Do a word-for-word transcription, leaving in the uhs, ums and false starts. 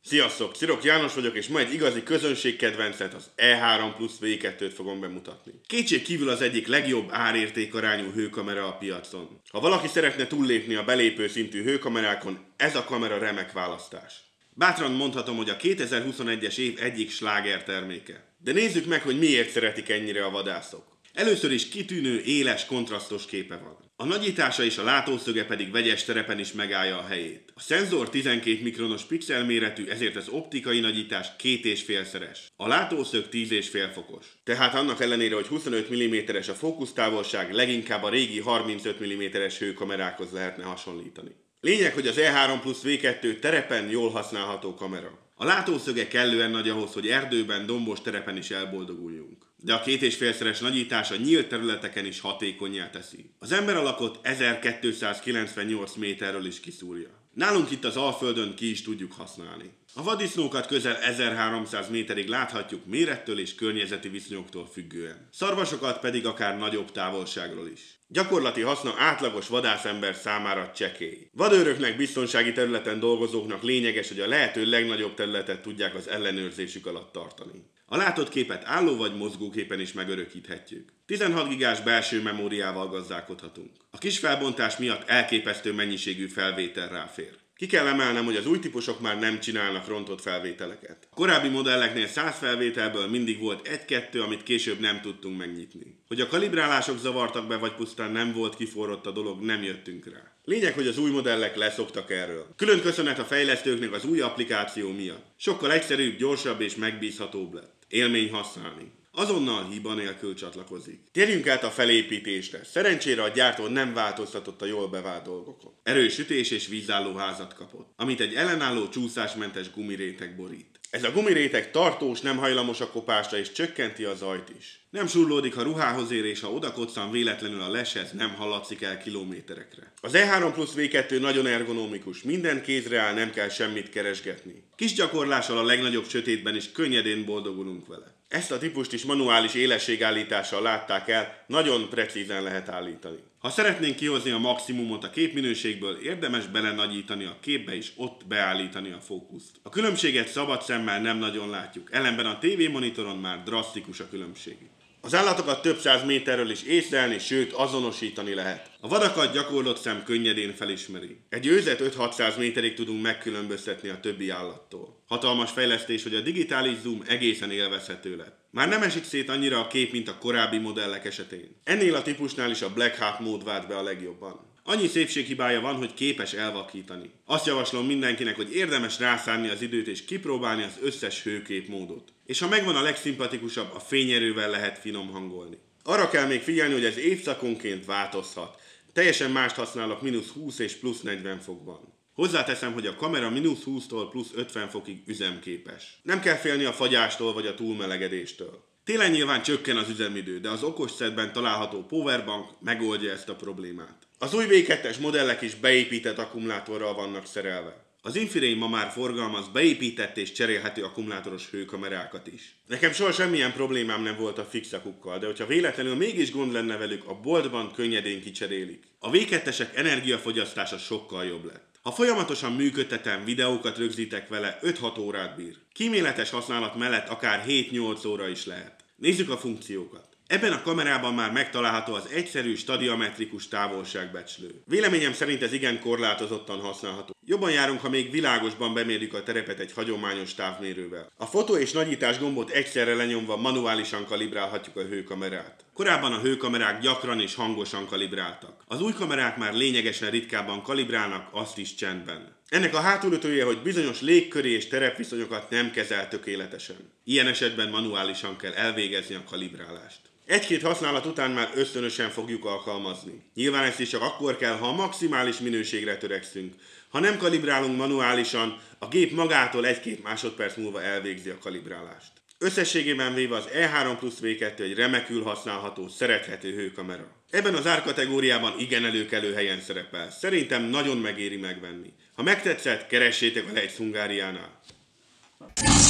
Sziasztok! Cirok János vagyok, és ma egy igazi közönségkedvencet, az E három plusz V kettőt fogom bemutatni. Kétség kívül az egyik legjobb árértékarányú hőkamera a piacon. Ha valaki szeretne túllépni a belépő szintű hőkamerákon, ez a kamera remek választás. Bátran mondhatom, hogy a kétezer-huszonegyes év egyik sláger terméke. De nézzük meg, hogy miért szeretik ennyire a vadászok. Először is kitűnő, éles, kontrasztos képe van. A nagyítása és a látószöge pedig vegyes terepen is megállja a helyét. A szenzor tizenkét mikronos pixel méretű, ezért az optikai nagyítás két és félszeres. A látószög tíz és fél fokos. Tehát annak ellenére, hogy huszonöt milliméteres a fókusztávolság, leginkább a régi harmincöt milliméteres hőkamerákhoz lehetne hasonlítani. Lényeg, hogy az E három plusz V kettő terepen jól használható kamera. A látószöge kellően nagy ahhoz, hogy erdőben, dombos terepen is elboldoguljunk. De a két és félszeres nagyítása nyílt területeken is hatékonnyá teszi. Az ember alakot ezerkétszázkilencvennyolc méterről is kiszúrja. Nálunk itt az Alföldön ki is tudjuk használni. A vaddisznókat közel ezerháromszáz méterig láthatjuk mérettől és környezeti viszonyoktól függően. Szarvasokat pedig akár nagyobb távolságról is. Gyakorlati haszna átlagos vadászember számára csekély. Vadőröknek, biztonsági területen dolgozóknak lényeges, hogy a lehető legnagyobb területet tudják az ellenőrzésük alatt tartani. A látott képet álló vagy mozgóképen is megörökíthetjük. tizenhat gigás belső memóriával gazdálkodhatunk. A kis felbontás miatt elképesztő mennyiségű felvétel ráfér. Ki kell emelnem, hogy az új típusok már nem csinálnak rontott felvételeket. A korábbi modelleknél száz felvételből mindig volt egy-kettő, amit később nem tudtunk megnyitni. Hogy a kalibrálások zavartak be, vagy pusztán nem volt kiforrott a dolog, nem jöttünk rá. Lényeg, hogy az új modellek leszoktak erről. Külön köszönet a fejlesztőknek az új applikáció miatt. Sokkal egyszerűbb, gyorsabb és megbízhatóbb lett. Élmény használni. Azonnal hiba nélkül csatlakozik. Térjünk át a felépítésre. Szerencsére a gyártó nem változtatott a jól bevált dolgokon. Erős ütés és vízálló házat kapott, amit egy ellenálló csúszásmentes gumiréteg borít. Ez a gumiréteg tartós, nem hajlamos a kopásra és csökkenti a zajt is. Nem surlódik, ha ruhához ér, és ha odakoccan véletlenül a leshez, nem hallatszik el kilométerekre. Az E három plusz V kettő nagyon ergonomikus, minden kézre áll, nem kell semmit keresgetni. Kis gyakorlással a legnagyobb sötétben is könnyedén boldogulunk vele. Ezt a típust is manuális élességállítással látták el, nagyon precízen lehet állítani. Ha szeretnénk kihozni a maximumot a képminőségből, érdemes belenagyítani a képbe és ott beállítani a fókuszt. A különbséget szabad szemmel nem nagyon látjuk, ellenben a tévémonitoron már drasztikus a különbség. Az állatokat több száz méterről is észlelni, sőt azonosítani lehet. A vadakat gyakorlott szem könnyedén felismeri. Egy őzet öt-hatszáz méterig tudunk megkülönböztetni a többi állattól. Hatalmas fejlesztés, hogy a digitális zoom egészen élvezhető lett. Már nem esik szét annyira a kép, mint a korábbi modellek esetén. Ennél a típusnál is a Black Hat mód vált be a legjobban. Annyi szépséghibája van, hogy képes elvakítani. Azt javaslom mindenkinek, hogy érdemes rászánni az időt és kipróbálni az összes hőkép módot. És ha megvan a legszimpatikusabb, a fényerővel lehet finom hangolni. Arra kell még figyelni, hogy ez évszakonként változhat. Teljesen mást használok mínusz húsz és plusz negyven fokban. Hozzáteszem, hogy a kamera mínusz húsztól plusz ötven fokig üzemképes. Nem kell félni a fagyástól vagy a túlmelegedéstől. Télen nyilván csökken az üzemidő, de az okos szedben található powerbank megoldja ezt a problémát. Az új V kettes modellek is beépített akkumulátorral vannak szerelve. Az Infirane ma már forgalmaz beépített és cserélhető akkumulátoros hőkamerákat is. Nekem soha semmilyen problémám nem volt a fixakukkal, de hogyha véletlenül mégis gond lenne velük, a boltban könnyedén kicserélik. A V kettesek energiafogyasztása sokkal jobb lett. Ha folyamatosan működtetem, videókat rögzítek vele, öt-hat órát bír. Kíméletes használat mellett akár hét-nyolc óra is lehet. Nézzük a funkciókat. Ebben a kamerában már megtalálható az egyszerű stadiometrikus távolságbecslő. Véleményem szerint ez igen korlátozottan használható. Jobban járunk, ha még világosban bemérjük a terepet egy hagyományos távmérővel. A fotó és nagyítás gombot egyszerre lenyomva manuálisan kalibrálhatjuk a hőkamerát. Korábban a hőkamerák gyakran és hangosan kalibráltak. Az új kamerák már lényegesen ritkábban kalibrálnak, azt is csendben. Ennek a hátulütője, hogy bizonyos légköri és terepviszonyokat nem kezel tökéletesen. Ilyen esetben manuálisan kell elvégezni a kalibrálást. Egy-két használat után már ösztönösen fogjuk alkalmazni. Nyilván ezt is csak akkor kell, ha a maximális minőségre törekszünk. Ha nem kalibrálunk manuálisan, a gép magától egy-két másodperc múlva elvégzi a kalibrálást. Összességében véve az E három plusz V kettő egy remekül használható, szerethető hőkamera. Ebben az árkategóriában igen előkelő helyen szerepel. Szerintem nagyon megéri megvenni. Ha megtetszett, keressétek a Leica Hungáriánál.